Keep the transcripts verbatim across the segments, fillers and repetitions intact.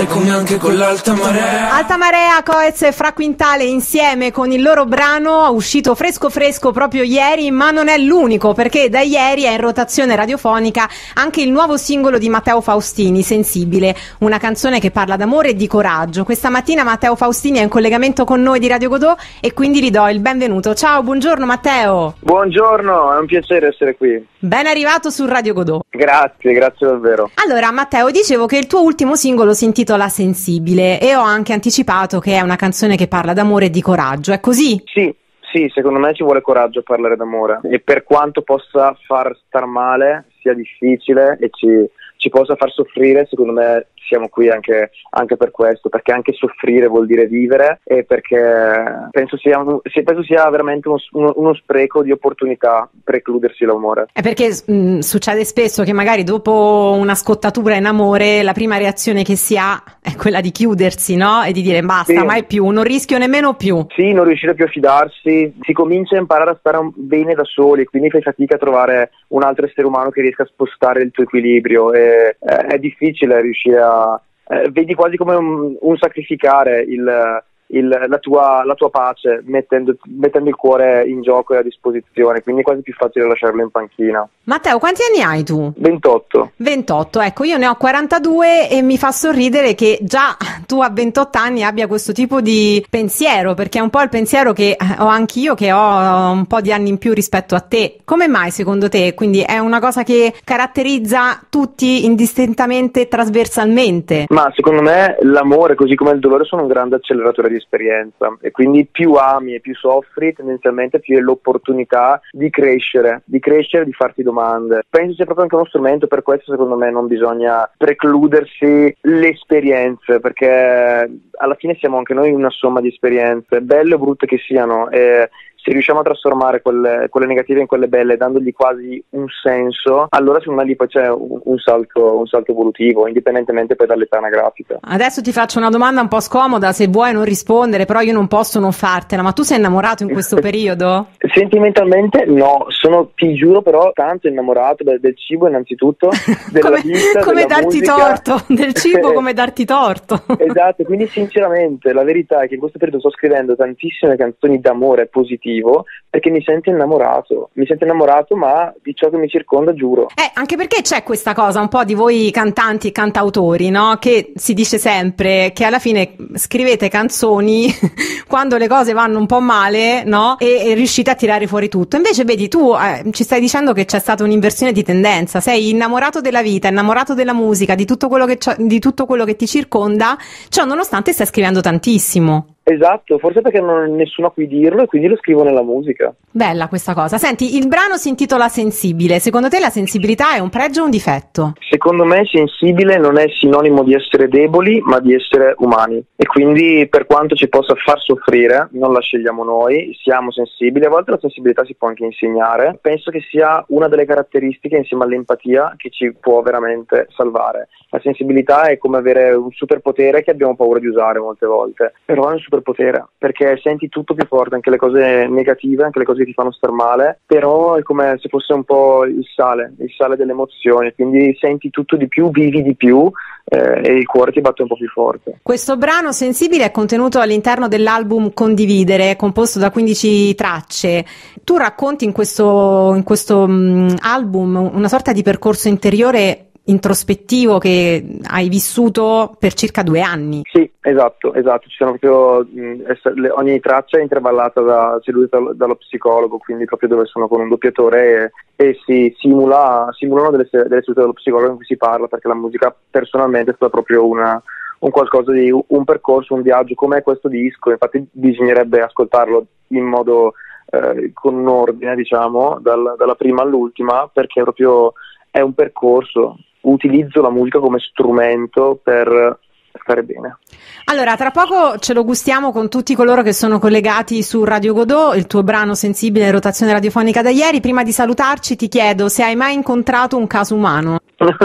stai con me anche con l'alta marea. Alta Marea, Coez e Fra Quintale insieme con il loro brano uscito fresco fresco proprio ieri, ma non è l'unico, perché da ieri è in rotazione radiofonica anche il nuovo singolo di Matteo Faustini, Sensibile, una canzone che parla d'amore e di coraggio. Questa mattina Matteo Faustini è in collegamento con noi di Radio Godot e quindi gli do il benvenuto. Ciao, buongiorno Matteo. Buongiorno, è un piacere essere qui. Ben arrivato su Radio Godot. Grazie, grazie davvero. Allora Matteo, dicevo che il tuo ultimo singolo si intitola Sensibile e ho anche anticipato che è una canzone che parla d'amore e di coraggio, è così? Sì, sì, secondo me ci vuole coraggio a parlare d'amore e per quanto possa far star male, sia difficile e ci, ci possa far soffrire, secondo me siamo qui anche, anche per questo, perché anche soffrire vuol dire vivere e perché penso sia, penso sia veramente uno, uno, uno spreco di opportunità precludersi l'amore. È perché mh, succede spesso che magari dopo una scottatura in amore la prima reazione che si ha è quella di chiudersi, no? E di dire basta, sì. mai più, non rischio nemmeno più. Sì, non riuscire più a fidarsi, si comincia a imparare a stare bene da soli, quindi fai fatica a trovare un altro essere umano che riesca a spostare il tuo equilibrio e eh, è difficile riuscire a Eh, vedi quasi come un, un sacrificare il, il, la, tua, la tua pace mettendo, mettendo il cuore in gioco e a disposizione, quindi è quasi più facile lasciarlo in panchina. Matteo, quanti anni hai tu? ventotto. ventotto, ecco, io ne ho quarantadue e mi fa sorridere che già tu a ventotto anni abbia questo tipo di pensiero, perché è un po' il pensiero che ho anch'io, che ho un po' di anni in più rispetto a te. Come mai secondo te? Quindi è una cosa che caratterizza tutti indistintamente, trasversalmente? Ma secondo me l'amore, così come il dolore, sono un grande acceleratore di esperienza e quindi più ami e più soffri, tendenzialmente più hai l'opportunità di crescere, di crescere, di farti domande. Penso sia proprio anche uno strumento, per questo secondo me non bisogna precludersi le esperienze, perché alla fine siamo anche noi una somma di esperienze, belle o brutte che siano, e se riusciamo a trasformare quelle, quelle negative in quelle belle, dandogli quasi un senso, allora secondo me lì poi c'è un, un salto un salto evolutivo, indipendentemente poi dall'età anagrafica. Adesso ti faccio una domanda un po' scomoda, se vuoi non rispondere, però io non posso non fartela, ma tu sei innamorato in questo periodo? Sentimentalmente no, sono, ti giuro, però tanto innamorato del, del cibo innanzitutto, della come, vita, come della darti musica. torto, del cibo come darti torto. Esatto, quindi sinceramente la verità è che in questo periodo sto scrivendo tantissime canzoni d'amore positivo, perché mi sento innamorato, mi sento innamorato ma di ciò che mi circonda, giuro. Eh, anche perché c'è questa cosa un po' di voi cantanti e cantautori, no? Che si dice sempre che alla fine scrivete canzoni quando le cose vanno un po' male, no? E, e riuscite a tirare fuori tutto. Invece vedi, tu eh, ci stai dicendo che c'è stata un'inversione di tendenza, sei innamorato della vita, innamorato della musica, di tutto quello che, di tutto quello che ti circonda, ciò nonostante stai scrivendo tantissimo. Esatto, forse perché non ho nessuno a cui dirlo e quindi lo scrivo nella musica. Bella questa cosa. Senti, il brano si intitola Sensibile. Secondo te la sensibilità è un pregio o un difetto? Secondo me sensibile non è sinonimo di essere deboli, ma di essere umani. E quindi per quanto ci possa far soffrire, non la scegliamo noi, siamo sensibili. A volte la sensibilità si può anche insegnare. Penso che sia una delle caratteristiche, insieme all'empatia, che ci può veramente salvare. La sensibilità è come avere un superpotere che abbiamo paura di usare molte volte, però è un superpotere, perché senti tutto più forte, anche le cose negative, anche le cose che ti fanno star male, però è come se fosse un po' il sale, il sale delle emozioni, quindi senti tutto di più, vivi di più eh, e il cuore ti batte un po' più forte. Questo brano Sensibile è contenuto all'interno dell'album Condividere, composto da quindici tracce. Tu racconti in questo, in questo um, album una sorta di percorso interiore introspettivo che hai vissuto per circa due anni. Sì, esatto, esatto. Ci sono proprio mh, ogni traccia è intervallata da seduta dallo psicologo, quindi proprio dove sono con un doppiatore e, e si simula simulano delle, delle sedute dello psicologo in cui si parla, perché la musica personalmente è stata proprio una un qualcosa di un percorso, un viaggio come questo disco. Infatti bisognerebbe ascoltarlo in modo eh, con un ordine, diciamo, dal, dalla prima all'ultima, perché proprio è un percorso. Utilizzo la musica come strumento per stare bene. Allora, tra poco ce lo gustiamo con tutti coloro che sono collegati su Radio Godot, il tuo brano Sensibile, rotazione radiofonica da ieri. Prima di salutarci ti chiedo se hai mai incontrato un caso umano.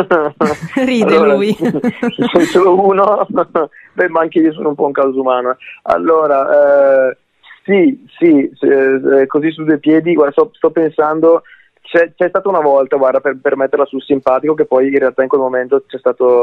Ride allora, lui. Sono solo uno. Beh, ma anche io sono un po' un caso umano. Allora, eh, sì, sì, eh, così su due piedi, guarda, sto, sto pensando. C'è, c'è stata una volta, guarda, per, per metterla sul simpatico, che poi in realtà in quel momento c'è stato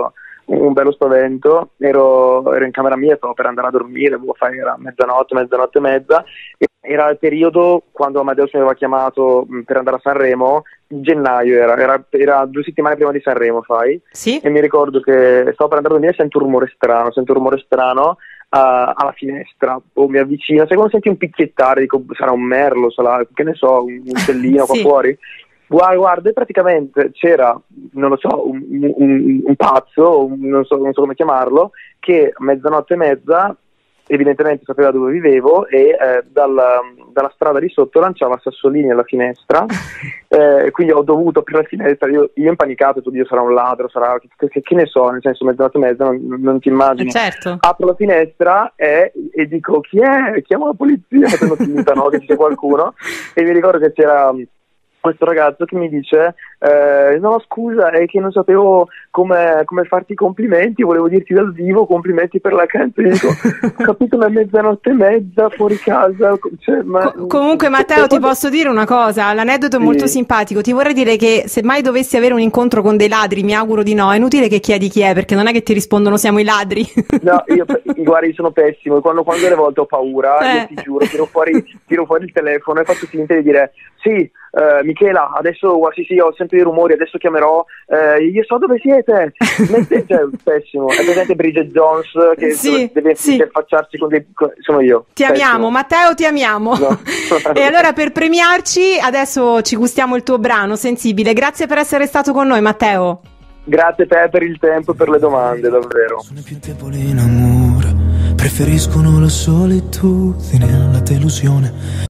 un bello spavento, ero, ero in camera mia, stavo per andare a dormire, boh, fai, era mezzanotte, mezzanotte e mezza, e era il periodo quando Amadeus mi aveva chiamato mh, per andare a Sanremo, gennaio era, era, era due settimane prima di Sanremo, fai? Sì. E mi ricordo che stavo per andare a dormire e sento un rumore strano, sento un rumore strano uh, alla finestra, o mi avvicino, sai quando senti un picchiettare, dico sarà un merlo, sarà, che ne so, un uccellino qua Sì. fuori? Guarda, guarda, e praticamente c'era, non lo so, un, un, un pazzo, un, non, so, non so come chiamarlo, che a mezzanotte e mezza evidentemente sapeva dove vivevo e eh, dalla, dalla strada di sotto lanciava sassolini alla finestra, eh, quindi ho dovuto aprire la finestra, io, io impanicato, tu Dio sarà un ladro, sarà, che, che, che ne so, nel senso mezzanotte e mezza, non, non ti immagini. Eh, certo. Apro la finestra e, e dico chi è? Chiamo la polizia, facendo finta, no, che ci sia qualcuno, e mi ricordo che c'era questo ragazzo che mi dice eh, no scusa, è che non sapevo come, come farti i complimenti, volevo dirti dal vivo complimenti per la canzone. Dico, ho capito, ma è mezzanotte e mezza fuori casa, cioè, ma... Co- comunque Matteo, ti posso dire una cosa, l'aneddoto è Sì. molto simpatico, ti vorrei dire che se mai dovessi avere un incontro con dei ladri, mi auguro di no, è inutile che chiedi chi è, perché non è che ti rispondono siamo i ladri. No, io guarda, io sono pessimo, quando, quando delle volte ho paura, Eh. io ti giuro, tiro fuori, tiro fuori il telefono e faccio finta di dire sì, Uh, Michela, adesso sì sì ho sento i rumori, adesso chiamerò, uh, io so dove siete. Mette, cioè, pessimo. È presente Bridget Jones che Sì, deve sì. interfacciarsi con dei, con, sono io. Ti Pessimo. amiamo, Matteo, ti amiamo. No. E allora per premiarci adesso ci gustiamo il tuo brano Sensibile. Grazie per essere stato con noi, Matteo. Grazie a te per il tempo e per le domande, davvero. Sono più deboli in amore, preferiscono la solitudine alla delusione.